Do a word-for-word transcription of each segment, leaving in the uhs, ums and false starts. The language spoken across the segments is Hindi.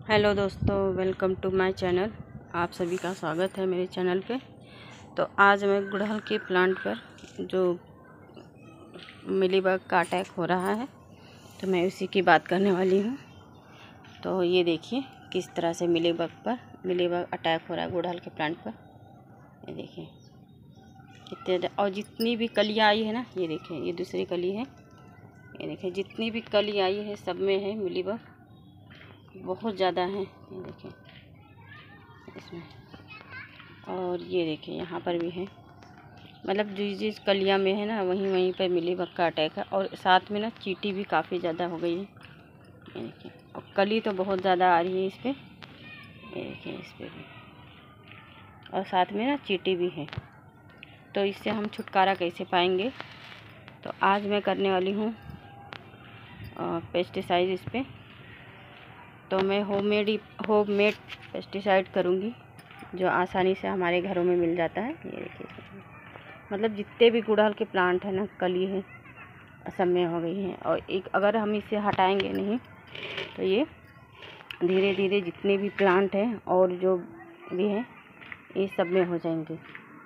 हेलो दोस्तों, वेलकम टू माय चैनल। आप सभी का स्वागत है मेरे चैनल पे। तो आज मैं गुड़हल के प्लांट पर जो मिलीबग का अटैक हो रहा है तो मैं उसी की बात करने वाली हूँ। तो ये देखिए किस तरह से मिलीबग पर मिलीबग अटैक हो रहा है गुड़हल के प्लांट पर। ये देखिए कितने, और जितनी भी कलियाँ आई है ना, ये देखिए ये दूसरी कली है। ये देखिए जितनी भी कली आई है सब में है मिलीबग, बहुत ज़्यादा है। ये देखिए इसमें, और ये देखिए यहाँ पर भी है। मतलब जिस जिस कलियाँ में है ना वहीं वहीं पर मिलीबग का अटैक है। और साथ में ना चींटी भी काफ़ी ज़्यादा हो गई है। ये देखिए, और कली तो बहुत ज़्यादा आ रही है इस पर। ये देखिए इस पर भी, और साथ में ना चींटी भी है। तो इससे हम छुटकारा कैसे पाएंगे? तो आज मैं करने वाली हूँ पेस्टिसाइड इस पर। तो मैं होममेड होममेड पेस्टिसाइड करूँगी जो आसानी से हमारे घरों में मिल जाता है। ये देखिए, मतलब जितने भी गुड़हल के प्लांट हैं ना, कली है सब में हो गई हैं। और एक अगर हम इसे हटाएंगे नहीं तो ये धीरे धीरे जितने भी प्लांट हैं और जो भी हैं ये सब में हो जाएंगे।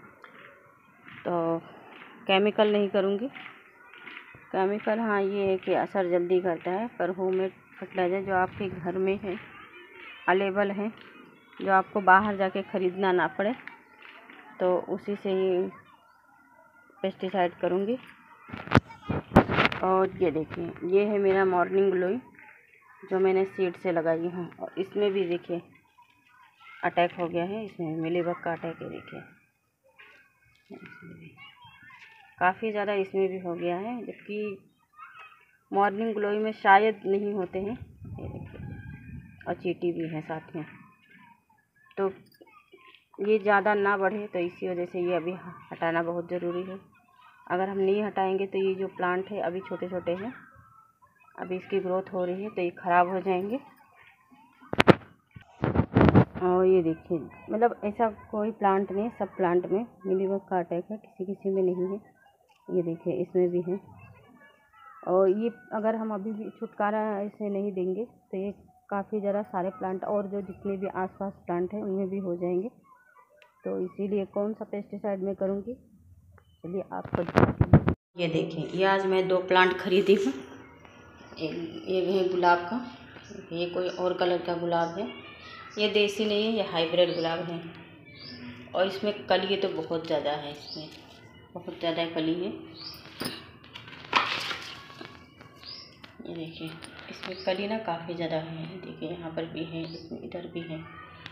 तो केमिकल नहीं करूँगी। केमिकल हाँ ये है कि असर जल्दी करता है, पर होममेड फर्टिलाइज़र जो आपके घर में है, अवेलेबल है, जो आपको बाहर जाके ख़रीदना ना पड़े, तो उसी से ही पेस्टिसाइड करूँगी। और ये देखिए ये है मेरा मॉर्निंग ग्लोई जो मैंने सीड से लगाई है। और इसमें भी देखिए अटैक हो गया है, इसमें मिलीबग का अटैक है। देखिए काफ़ी ज़्यादा इसमें भी हो गया है, जबकि मॉर्निंग ग्लोई में शायद नहीं होते हैं। ये देखिए, और चींटी भी है साथ में। तो ये ज़्यादा ना बढ़े, तो इसी वजह से ये अभी हटाना बहुत ज़रूरी है। अगर हम नहीं हटाएंगे तो ये जो प्लांट है अभी छोटे छोटे हैं, अभी इसकी ग्रोथ हो रही है, तो ये ख़राब हो जाएंगे। और ये देखिए, मतलब ऐसा कोई प्लांट नहीं, सब प्लांट में मिलीबग का अटैक है, किसी किसी में नहीं है। ये देखिए इसमें भी है। और ये अगर हम अभी भी छुटकारा इसे नहीं देंगे तो ये काफ़ी ज़रा सारे प्लांट और जो जितने भी आसपास प्लांट हैं उनमें भी हो जाएंगे। तो इसीलिए कौन सा पेस्टिसाइड मैं करूँगी, चलिए आपको दिखाती हूँ। ये देखिए, ये आज मैं दो प्लांट खरीदी हूँ। एक ये है गुलाब का, ये कोई और कलर का गुलाब है। ये देसी नहीं है, ये हाइब्रिड गुलाब है। और इसमें कली तो बहुत ज़्यादा है, इसमें बहुत ज़्यादा कली है। ये देखिए इसमें कली ना काफ़ी ज़्यादा है। देखिए यहाँ पर भी है, इसमें इधर भी है।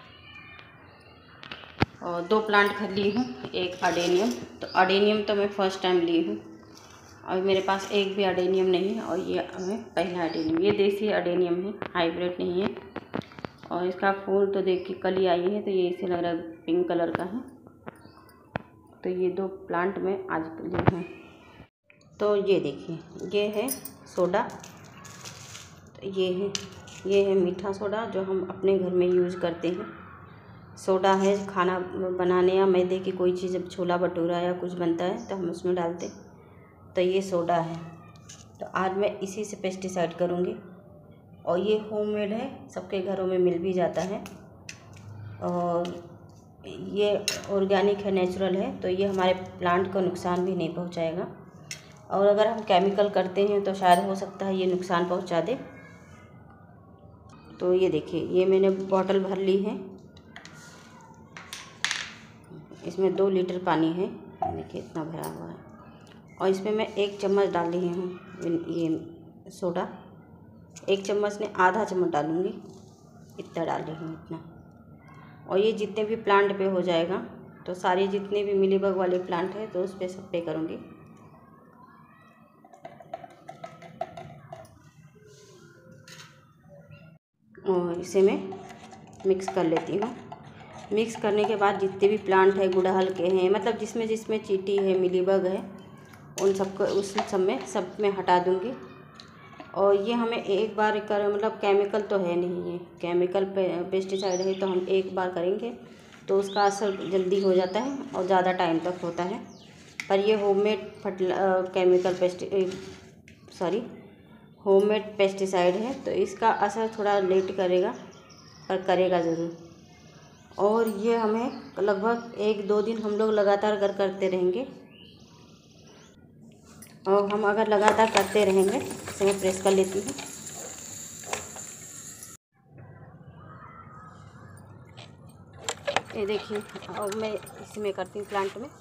और दो प्लांट खरीद ली हूँ, एक अडेनियम। तो अडेनियम तो मैं फ़र्स्ट टाइम ली हूँ, और मेरे पास एक भी अडेनियम नहीं है। और ये हमें पहला अडेनियम, ये देसी अडेनियम है, हाइब्रिड नहीं है। और इसका फूल तो देख के कली आई है, तो ये इसे लग रहा है पिंक कलर का है। तो ये दो प्लांट में आज ली हूँ। तो ये देखिए ये है सोडा। तो ये है ये है मीठा सोडा जो हम अपने घर में यूज़ करते हैं। सोडा है खाना बनाने या मैदे की कोई चीज़, जब छोला भटूरा या कुछ बनता है तो हम उसमें डालते, तो ये सोडा है। तो आज मैं इसी से पेस्टिसाइड करूँगी। और ये होममेड है, सबके घरों में मिल भी जाता है। और ये ऑर्गेनिक है, नेचुरल है, तो ये हमारे प्लांट को नुकसान भी नहीं पहुंचाएगा। और अगर हम केमिकल करते हैं तो शायद हो सकता है ये नुकसान पहुंचा दे। तो ये देखिए ये मैंने बॉटल भर ली है, इसमें दो लीटर पानी है। देखिए इतना भरा हुआ है। और इसमें मैं एक चम्मच डाल रही हूँ ये सोडा। एक चम्मच ने आधा चम्मच डालूँगी, इतना डाल रही हूँ इतना। और ये जितने भी प्लांट पे हो जाएगा, तो सारे जितने भी मिलीबग वाले प्लांट है तो उस पर सब पे करूँगी। और इसे मैं मिक्स कर लेती हूँ। मिक्स करने के बाद जितने भी प्लांट है गुड़हल के हैं, मतलब जिसमें जिसमें चींटी है, मिलीबग है, उन सबको उस सब में सब में हटा दूँगी। और ये हमें एक बार कर, मतलब केमिकल तो है नहीं, ये केमिकल पे पेस्टिसाइड है, तो हम एक बार करेंगे तो उसका असर जल्दी हो जाता है और ज़्यादा टाइम तक होता है। पर ये होममेड फर्टिला केमिकल पेस्टि सॉरी होममेड पेस्टिसाइड है, तो इसका असर थोड़ा लेट करेगा। पर करेगा ज़रूर। और ये हमें लगभग एक दो दिन हम लोग लगातार अगर करते रहेंगे, और हम अगर लगातार करते रहेंगे, इसे मैं प्रेस कर लेती हूँ। ये देखिए, अब मैं इसमें करती हूँ प्लांट में।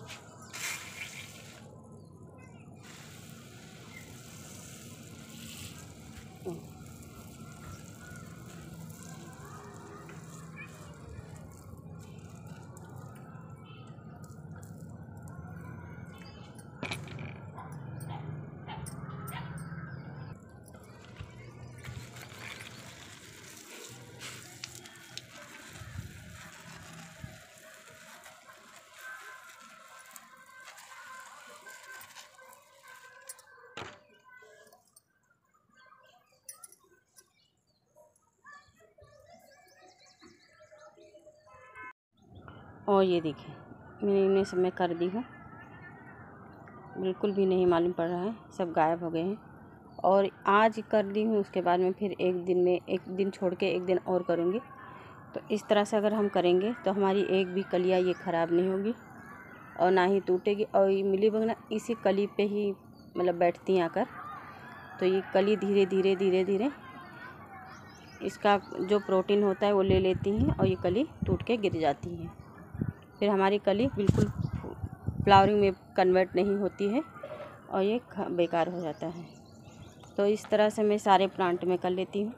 और ये देखिए, मैंने इन्हें सब मैं कर दी हूँ, बिल्कुल भी नहीं मालूम पड़ रहा है, सब गायब हो गए हैं। और आज कर दी हूँ, उसके बाद में फिर एक दिन में एक दिन छोड़ के एक दिन और करूँगी। तो इस तरह से अगर हम करेंगे तो हमारी एक भी कलियाँ ये ख़राब नहीं होगी और ना ही टूटेगी। और ये मिलीबग ना इसी कली पे ही मतलब बैठती हैं आकर, तो ये कली धीरे धीरे धीरे धीरे इसका जो प्रोटीन होता है वो ले लेती हैं और ये कली टूट के गिर जाती हैं। फिर हमारी कली बिल्कुल फ्लावरिंग में कन्वर्ट नहीं होती है और ये बेकार हो जाता है। तो इस तरह से मैं सारे प्लांट में कर लेती हूँ।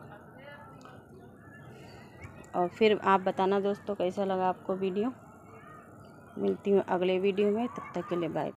और फिर आप बताना दोस्तों कैसा लगा आपको वीडियो। मिलती हूँ अगले वीडियो में, तब तक के लिए बाय।